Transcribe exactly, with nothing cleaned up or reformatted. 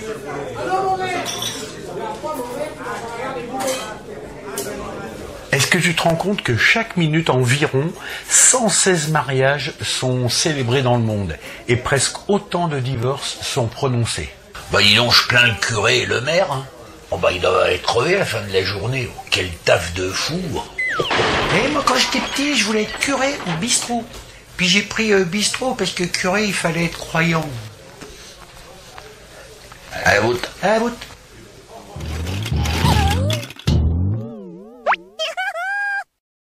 Est-ce que tu te rends compte que chaque minute environ cent seize mariages sont célébrés dans le monde et presque autant de divorces sont prononcés? Bah dis donc, je plains le curé et le maire. Hein. Oh bah il doit être crevé à la fin de la journée. Oh, quel taf de fou. Et moi quand j'étais petit, je voulais être curé ou bistrot. Puis j'ai pris euh, bistrot parce que curé, il fallait être croyant. À la voûte. À la voûte.